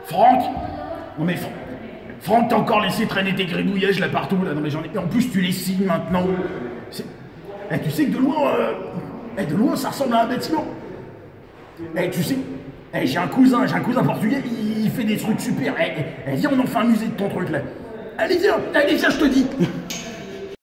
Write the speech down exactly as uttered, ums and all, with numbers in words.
Franck. Non mais Franck, Franck, t'as encore laissé traîner tes gribouillages là partout là. Non mais j'en ai. Et en plus tu les signes maintenant. Eh, tu sais que de loin, euh... eh, de loin ça ressemble à un bâtiment. Eh, tu sais, eh, j'ai un cousin, j'ai un cousin portugais, il, il fait des trucs super. Eh, eh, viens, on en fait un musée de ton truc là. Allez viens, allez viens, je te dis.